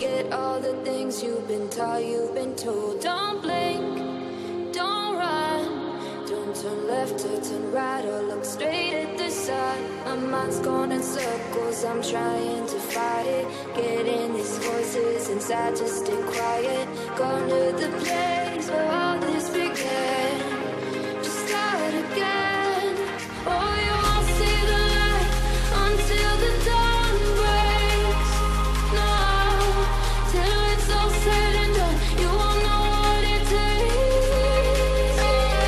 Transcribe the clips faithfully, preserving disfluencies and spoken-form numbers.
forget all the things you've been taught, you've been told. Don't blink, don't run, don't turn left or turn right or look straight at the sun. My mind's going in circles, I'm trying to fight it. Getting these voices inside to stay quiet. Gone to the place where all this began. Just start again. Oh, you won't see the light until the dawn breaks. No, till it's all said and done, you won't know what it takes.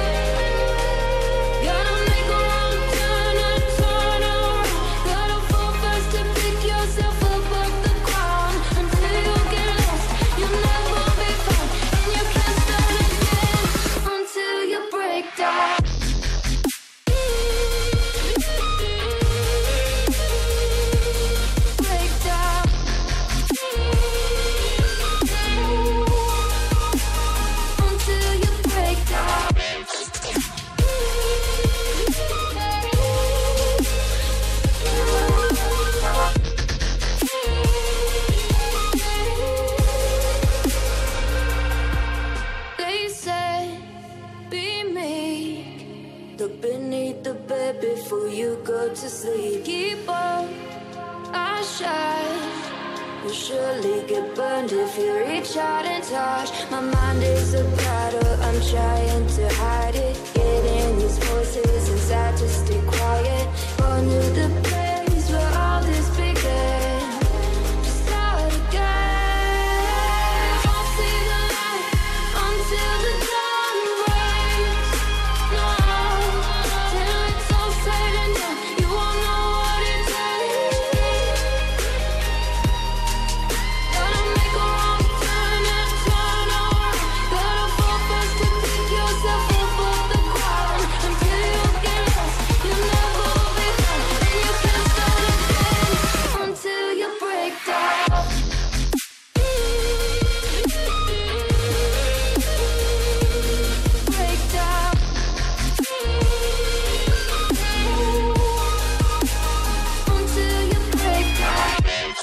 Gotta make a wrong turn and turn around. Gotta fall fast to pick yourself up off the ground. Until you get lost, you'll never be found. And you can't start again until you break down. They said, be meek, look beneath the bed before you go to sleep. Keep on, I shine. You'll surely get burned if you reach out and touch. My mind is a battle, I'm trying to hide it. Getting these voices inside to stay quiet. Gone to the place where all this began. Just start again. Won't see the light until the dawn breaks. No, till it's all said and done, you won't know what it takes. Gotta make a wrong turn and turn around. Gotta fall fast to pick yourself up off the ground. Until you get lost, you'll never be found. And you can't start again until you break down. Break down. Until you break down.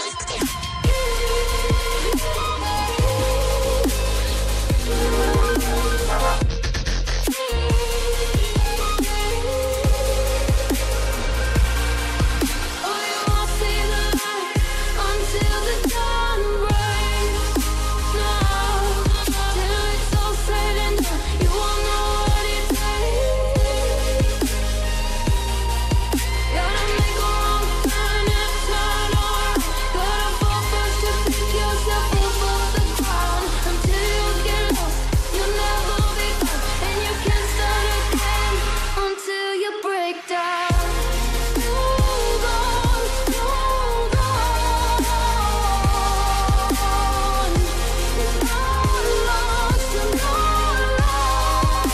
Oh, you won't see the light until the dawn breaks. No, till it's all said and done, you won't know what it takes. Gotta make a wrong turn and turn around. Gotta fall fast to pick yourself up off the ground. Until you get lost, you'll never be found. And you can't start again until you break down. Hold on, hold on. It's not lost, you're not lost.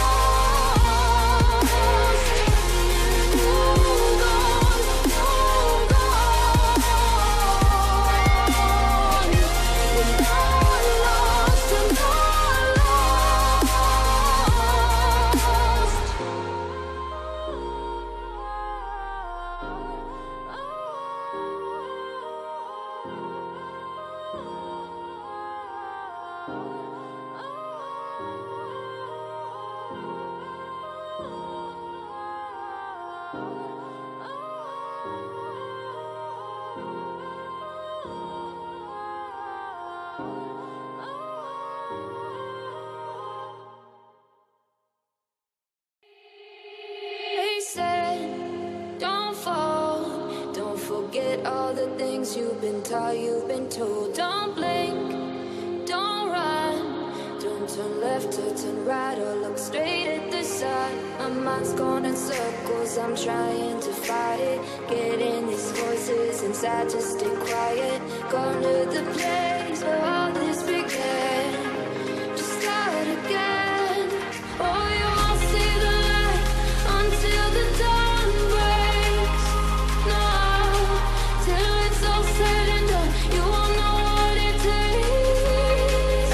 Hold on, hold on. You're not lost, you're not They said, don't fall, don't forget all the things you've been taught, you've been told. Don't blink, don't run, don't turn left or turn right or look straight at the sun. My mind's going in circles, I'm trying to fight it. Getting these voices inside to stay quiet. Gone to the place where all this began. Just start again. Oh, you won't see the light until the dawn breaks. No, till it's all said and done, you won't know what it takes.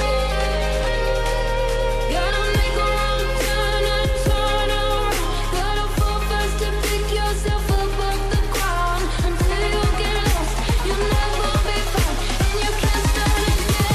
Gotta make a wrong turn and turn around. Gotta fall fast to pick yourself up off the ground. Until you get lost, you'll never be found. And you can't start again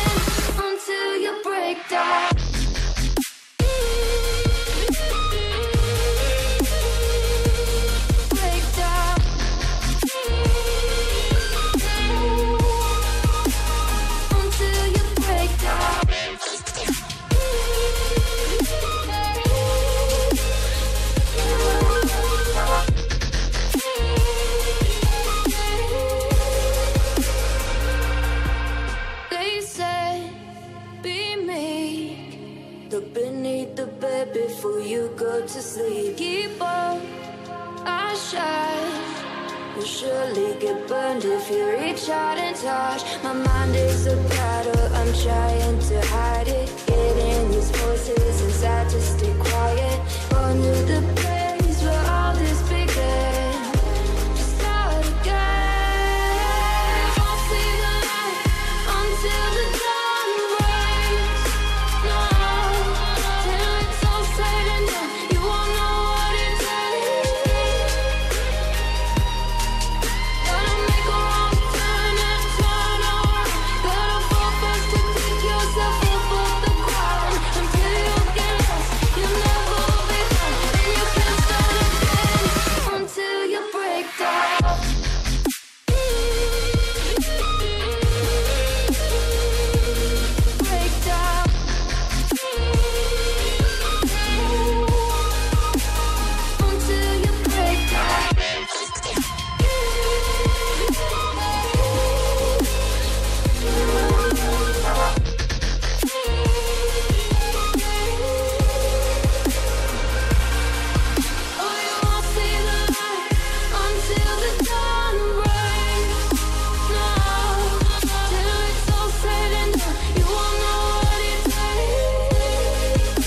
will surely get burned if you reach out and touch. My mind is a battle, I'm trying to hide it. Getting these voices inside to stay quiet. Gone to the place where all this began. Just start again. Won't see the light until the dawn breaks. No, till it's all said and done, you won't know what it takes. Gotta make a wrong turn and turn around. Gotta fall fast to pick yourself up off the ground. Until you get lost, you'll never be found. And you can't start again until you break down. Break down. Until you break down. Oh, you won't see the light until the dawn breaks. No, till it's all said and done, you won't know what it takes.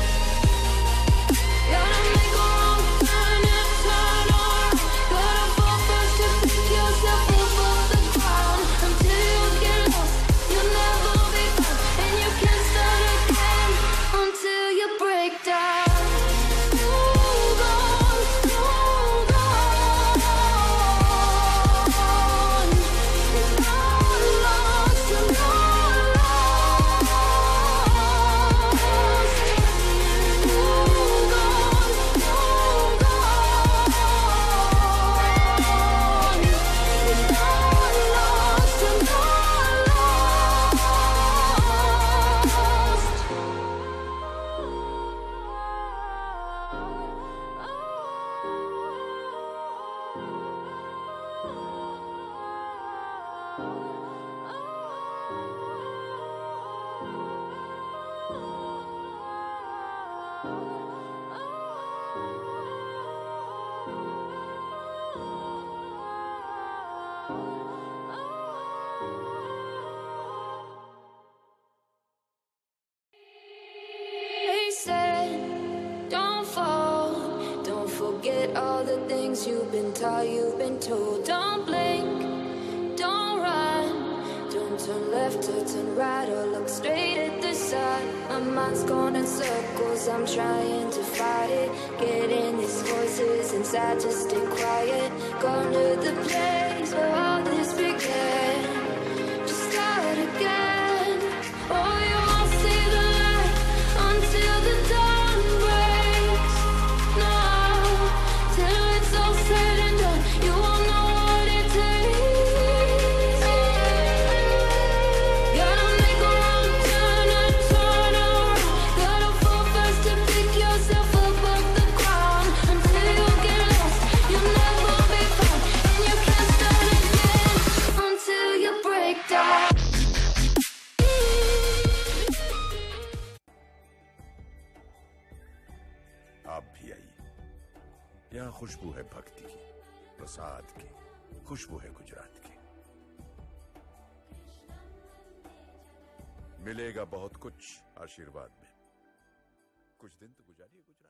Gotta make a wrong turn and turn around. Gotta fall fast to pick yourself up off the ground. Until you get lost, you'll never be found. And you can't start again until you break down. Hold on, hold on. It's not lost, you're not lost. Hold on, hold on. It's not lost, you're not They said, don't fall, don't forget all the things you've been taught, you've been told. Don't blink, don't run, don't turn left or turn right or look straight at the sun. My mind's going in circles, I'm trying to fight it. Getting these voices inside to stay quiet. Gone to the place where all this began. Just start again. Oh, you won't see the light until the dawn breaks. No, till it's all said and done, you won't know what it takes. Gotta make a wrong turn and turn around. Gotta fall fast to pick yourself up off the ground. Until you get lost, you'll never be found. And you can't start again until you break down. आप भी आइए। यहाँ खुशबू है भक्ति की, प्रसाद की, खुशबू है गुजरात की। मिलेगा बहुत कुछ आशीर्वाद में। कुछ दिन तो गुजारिए गुजरात।